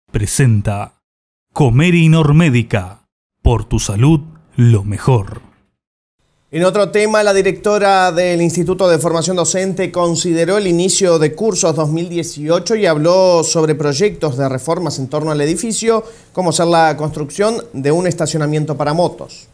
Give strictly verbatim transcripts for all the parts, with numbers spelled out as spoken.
presenta Comery Normédica, por tu salud lo mejor. En otro tema, la directora del Instituto de Formación Docente consideró el inicio de cursos dos mil dieciocho y habló sobre proyectos de reformas en torno al edificio, como ser la construcción de un estacionamiento para motos.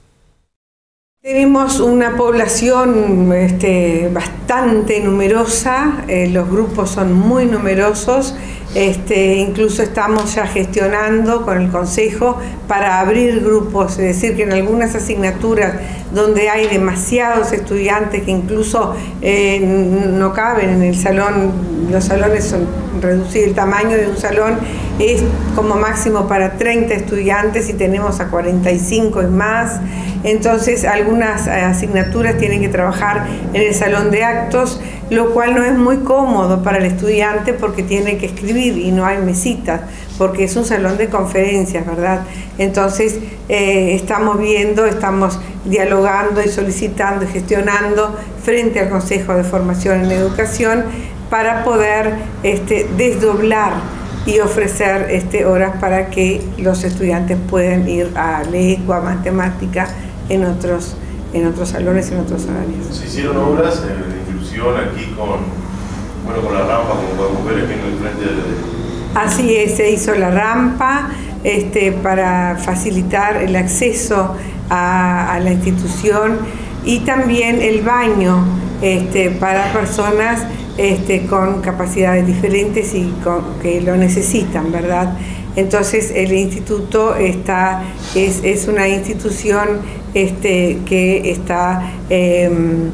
Tenemos una población este, bastante numerosa, eh, los grupos son muy numerosos, este, incluso estamos ya gestionando con el Consejo para abrir grupos, es decir, que en algunas asignaturas donde hay demasiados estudiantes que incluso eh, no caben en el salón, los salones son reducidos, el tamaño de un salón es como máximo para treinta estudiantes y tenemos a cuarenta y cinco y más, entonces algunas asignaturas tienen que trabajar en el salón de actos, lo cual no es muy cómodo para el estudiante porque tiene que escribir y no hay mesitas, porque es un salón de conferencias, ¿verdad? Entonces eh, estamos viendo, estamos dialogando y solicitando y gestionando frente al Consejo de Formación en Educación para poder este, desdoblar y ofrecer este, horas para que los estudiantes puedan ir a lengua, matemática, en otros, en otros salones, en otros horarios. Se hicieron obras de inclusión aquí con, bueno, con la rampa, como podemos ver aquí en el frente de... Así es, se hizo la rampa este, para facilitar el acceso a, a la institución y también el baño este, para personas este, con capacidades diferentes y con, que lo necesitan, ¿verdad? Entonces el instituto está, es, es una institución este, que está eh,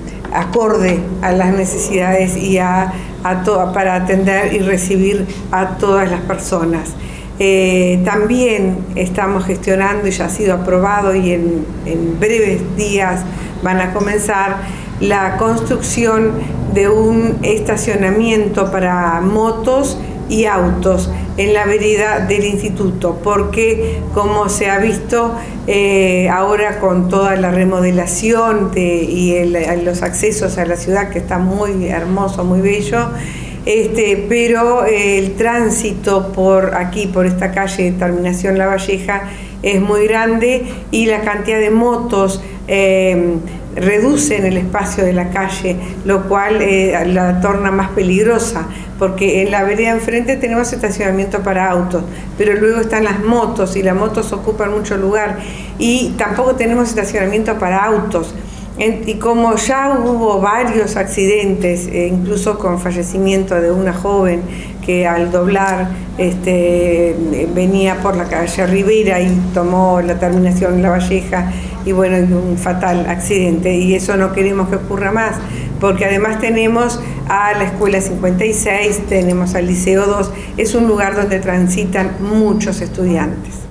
acorde a las necesidades y a, a to, para atender y recibir a todas las personas. Eh, también estamos gestionando y ya ha sido aprobado y en, en breves días van a comenzar la construcción de un estacionamiento para motos y autos en la vereda del instituto, porque como se ha visto eh, ahora con toda la remodelación de, y el, los accesos a la ciudad, que está muy hermoso, muy bello, este, pero eh, el tránsito por aquí, por esta calle de Terminación La Valleja, es muy grande y la cantidad de motos eh, reducen el espacio de la calle, lo cual eh, la torna más peligrosa, porque en la vereda enfrente tenemos estacionamiento para autos, pero luego están las motos y las motos ocupan mucho lugar y tampoco tenemos estacionamiento para autos. Y como ya hubo varios accidentes, eh, incluso con fallecimiento de una joven que al doblar este, venía por la calle Rivera y tomó la terminación La Valleja y bueno, un fatal accidente, y eso no queremos que ocurra más, porque además tenemos a la Escuela cincuenta y seis, tenemos al Liceo dos, es un lugar donde transitan muchos estudiantes.